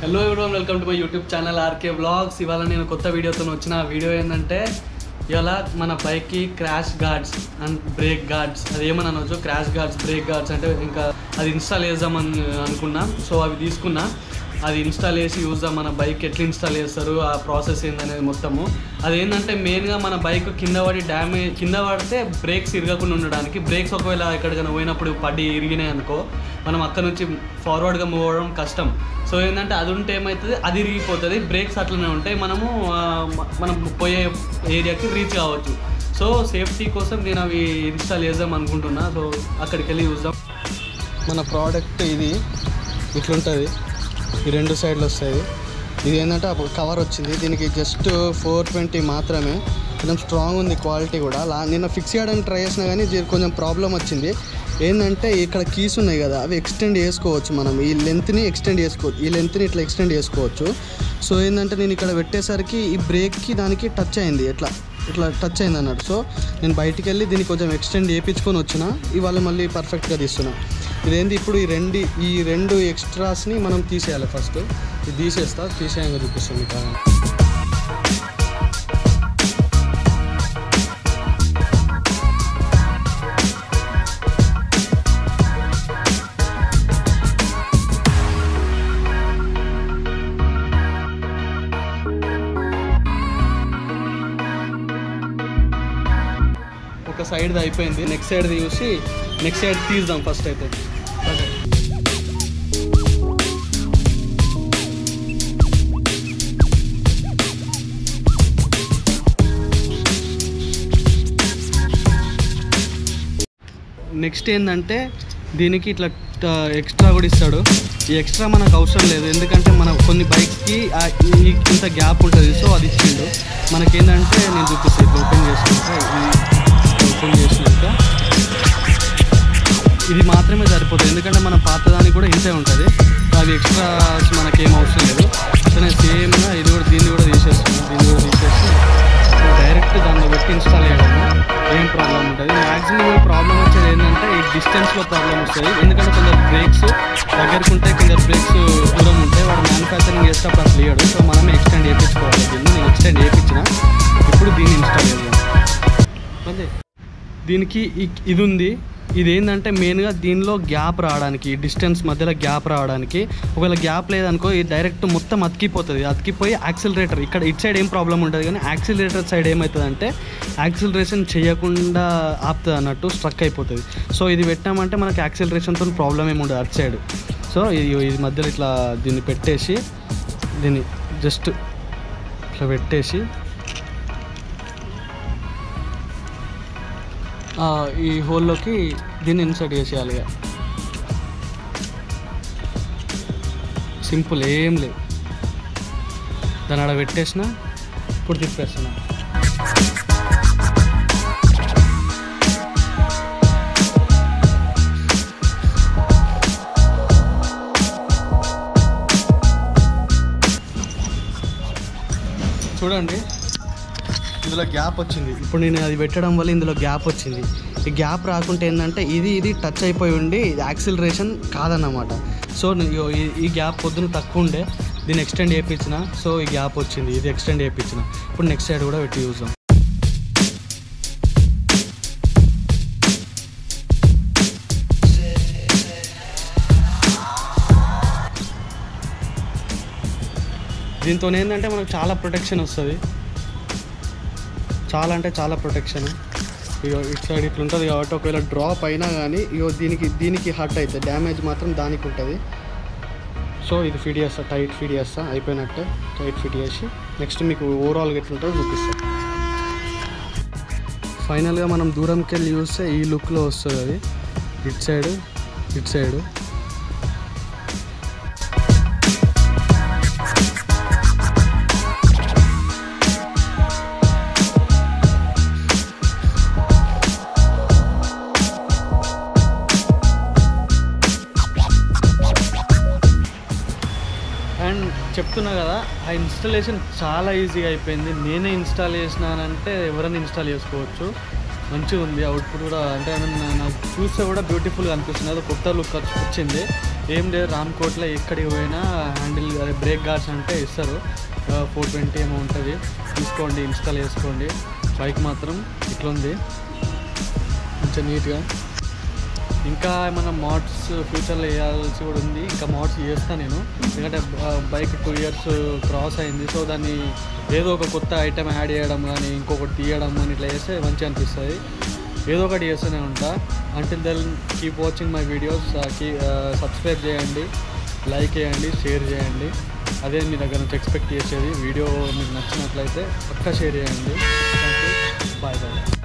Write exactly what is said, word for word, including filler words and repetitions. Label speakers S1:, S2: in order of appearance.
S1: Hello everyone, welcome to my YouTube channel RK vlogs. ఇవాళ నేను కొత్త వీడియోతో వచ్చిన వీడియో ఏంటంటే ఇవాళ మన బైక్కి crash guards and brake guards అది ఏమని అనొచ్చు. క్రాష్ గార్డ్స్, బ్రేక్ గార్డ్స్ అంటే ఇంకా అది ఇన్స్టాల్ చేద్దామని అనుకున్నా. సో అవి తీసుకున్నా, అది ఇన్స్టాల్ చేసి యూజ్ మన బైక్ ఎట్లా ఇన్స్టాల్ చేస్తారు, ఆ ప్రాసెస్ ఏందనేది మొత్తము. అదేంటంటే మెయిన్గా మన బైక్ కింద పడి డ్యామేజ్ కింద పడితే బ్రేక్స్ ఇరగకుండా ఉండడానికి. బ్రేక్స్ ఒకవేళ ఎక్కడికైనా పోయినప్పుడు పడి ఇరిగినాయి అనుకో, మనం అక్కడ నుంచి ఫార్వర్డ్గా మూవ్ అవ్వడం కష్టం. సో ఏంటంటే అది ఉంటే ఏమవుతుంది, అది ఇరిగిపోతుంది. బ్రేక్స్ అట్లనే ఉంటాయి, మనము మనం పోయే ఏరియాకి రీచ్ కావచ్చు. సో సేఫ్టీ కోసం నేను అవి ఇన్స్టాల్ చేద్దాం అనుకుంటున్నా. సో అక్కడికి వెళ్ళి చూద్దాం. మన ప్రోడక్ట్ ఇది ఇట్లుంటుంది, ఈ రెండు సైడ్లు వస్తాయి. ఇది ఏంటంటే అప్పుడు కవర్ వచ్చింది, దీనికి జస్ట్ ఫోర్ ట్వంటీ మాత్రమే. కొంచెం స్ట్రాంగ్ ఉంది, క్వాలిటీ కూడా. లా నిన్న ఫిక్స్ చేయడానికి ట్రై చేసినా కానీ కొంచెం ప్రాబ్లం వచ్చింది. ఏంటంటే ఇక్కడ కీస్ ఉన్నాయి కదా, అవి ఎక్స్టెండ్ చేసుకోవచ్చు. మనం ఈ లెంత్ని ఎక్స్టెండ్ చేసుకోవచ్చు, ఈ లెంత్ని ఇట్లా ఎక్స్టెండ్ చేసుకోవచ్చు. సో ఏంటంటే నేను ఇక్కడ పెట్టేసరికి ఈ బ్రేక్కి దానికి టచ్ అయింది, ఎట్లా ఇట్లా టచ్ అయింది అన్నట్టు. సో నేను బయటికి వెళ్ళి దీనికి కొంచెం ఎక్స్టెండ్ చేయించుకొని వచ్చిన, ఇవాళ మళ్ళీ పర్ఫెక్ట్గా తీస్తున్నా. ఇదేంటి ఇప్పుడు ఈ రెండు ఈ రెండు ఎక్స్ట్రాస్ని మనం తీసేయాలి. ఫస్ట్ ఇది తీసేస్తా, తీసేయంగా చూపిస్తుంది కాదు. ఒక సైడ్ది అయిపోయింది, నెక్స్ట్ సైడ్ది చూసి నెక్స్ట్ సైడ్ తీద్దాం ఫస్ట్ అయితే. నెక్స్ట్ ఏంటంటే దీనికి ఇట్లా ఎక్స్ట్రా కూడా ఇస్తాడు. ఈ ఎక్స్ట్రా మనకు అవసరం లేదు, ఎందుకంటే మన కొన్ని బైక్స్కి ఇంత గ్యాప్ ఉంటుంది. సో అది ఇచ్చిండు మనకేంటంటే, నేను చూపిస్తాను. ఇది ఓపెన్ చేసినాక ఇది ఓపెన్ చేసినాక ఇది మాత్రమే సరిపోతుంది, ఎందుకంటే మన పాతదానికి కూడా ఇంతే ఉంటుంది. అవి ఎక్స్ట్రా మనకేం అవసరం లేదు. సో నేను సేమ్గా ఇది కూడా దీన్ని కూడా తీసేస్తున్నాను. దీన్ని కూడా తీసేసి డైరెక్ట్ దాన్ని పెట్టి ఇన్స్టాల్ చేయడము ఏం ప్రాబ్లం ఉంటుంది. మ్యాక్సిమం ప్రాబ్లం వచ్చేది ఏంటంటే ఈ డిస్టెన్స్లో ప్రాబ్లం వస్తుంది, ఎందుకంటే కొందరు బ్రేక్స్ దగ్గరకు ఉంటాయి, కొందరు బ్రేక్స్ దూరం ఉంటాయి. వాడు మ్యానుఫ్యాక్చరింగ్ చేసేటప్పుడు అసలు ఇవ్వడు. సో మనమే ఎక్స్టెండ్ చేయించుకోవాలి. దీన్ని నేను ఎక్స్టెండ్ చేయించిన, ఇప్పుడు దీన్ని ఇన్స్టాల్ చేద్దాం. అదే దీనికి ఇది ఉంది. ఇదేంటంటే మెయిన్గా దీనిలో గ్యాప్ రావడానికి, డిస్టెన్స్ మధ్యలో గ్యాప్ రావడానికి. ఒకవేళ గ్యాప్ లేదనుకో ఇది డైరెక్ట్ మొత్తం అతికిపోతుంది. అతికిపోయి యాక్సిలరేటర్ ఇక్కడ ఇటు సైడ్ ఏం ప్రాబ్లం ఉంటుంది, కానీ యాక్సిలరేటర్ సైడ్ ఏమవుతుందంటే యాక్సిలరేషన్ చేయకుండా ఆపుతుంది అన్నట్టు, స్ట్రక్ అయిపోతుంది. సో ఇది పెట్టామంటే మనకి యాక్సిలరేషన్తో ప్రాబ్లం ఏమి ఉండదు అటు సైడ్. సో ఇది ఇది మధ్యలో ఇట్లా దీన్ని పెట్టేసి దీన్ని జస్ట్ ఇట్లా పెట్టేసి ఈ హోల్లోకి దీన్ని ఇన్సర్ట్ చేసేయాలి. సింపుల్, ఏం లేదు. దాన్ని ఆడ పెట్టేసిన, ఇప్పుడు తిప్పేస్తున్నా. చూడండి, ఇందులో గ్యాప్ వచ్చింది. ఇప్పుడు నేను అది పెట్టడం వల్ల ఇందులో గ్యాప్ వచ్చింది. ఈ గ్యాప్ రాకుంటే ఏంటంటే ఇది ఇది టచ్ అయిపోయి ఉండి యాక్సిలరేషన్ కాదన్నమాట. సో ఈ గ్యాప్ పొద్దున తక్కువ ఉండే, దీన్ని ఎక్స్టెండ్ చేయించిన. సో ఈ గ్యాప్ వచ్చింది, ఇది ఎక్స్టెండ్ చేయించిన. ఇప్పుడు నెక్స్ట్ సైడ్ కూడా పెట్టి చూద్దాం. దీంతో ఏంటంటే మనకు చాలా ప్రొటెక్షన్ వస్తుంది, చాలా అంటే చాలా ప్రొటెక్షన్. ఇగో ఇటు సైడ్ ఇట్లా ఉంటుంది కాబట్టి ఒకవేళ డ్రాప్ అయినా కానీ ఇగో దీనికి దీనికి హర్ట్ అవుతుంది, డ్యామేజ్ మాత్రం దానికి ఉంటుంది. సో ఇది ఫిట్ చేస్తా, టైట్ ఫిట్ చేస్తా. అయిపోయినట్టే టైట్ ఫిట్ చేసి నెక్స్ట్ మీకు ఓవరాల్గా ఎట్లుంటుందో చూపిస్తాను. ఫైనల్గా మనం దూరంకి వెళ్ళి చూస్తే ఈ లుక్లో వస్తుంది అది. ఇటు సైడ్ ఇటు సైడు అండ్ చెప్తున్నా కదా, ఆ ఇన్స్టాలేషన్ చాలా ఈజీగా అయిపోయింది. నేనే ఇన్స్టాల్ చేసినానంటే ఎవరైనా ఇన్స్టాల్ చేసుకోవచ్చు. మంచిగా ఉంది. అవుట్పుట్ కూడా అంటే నాకు చూస్తే కూడా బ్యూటిఫుల్గా అనిపిస్తుంది. అది కొత్త లుక్ వచ్చింది. ఏం లేదు, రామ్కోట్లో ఎక్కడికి పోయినా హ్యాండిల్ అదే బ్రేక్ గార్డ్స్ అంటే ఇస్తారు. ఫోర్ ట్వంటీ ఏమో ఉంటుంది, తీసుకోండి, ఇన్స్టాల్ చేసుకోండి. బైక్ మాత్రం ఇట్లా ఉంది, కొంచెం నీట్గా. ఇంకా ఏమన్నా మోడ్స్ ఫ్యూచర్లో వేయాల్సి కూడా ఉంది. ఇంకా మోడ్స్ చేస్తాను నేను, ఎందుకంటే బైక్ టూ ఇయర్స్ క్రాస్ అయింది. సో దాన్ని ఏదో ఒక కొత్త ఐటెం యాడ్ చేయడం కానీ ఇంకొకటి తీయడం కానీ ఇట్లా చేస్తే మంచిగా అనిపిస్తుంది. ఏదో ఒకటి చేస్తూనే ఉంటా. Until then keep watching my videos. కీ సబ్స్క్రైబ్ చేయండి, లైక్ చేయండి, షేర్ చేయండి. అదే మీ దగ్గర నుంచి ఎక్స్పెక్ట్ చేసేది. వీడియో మీకు నచ్చినట్లయితే పక్కా షేర్ చేయండి. Bye bye.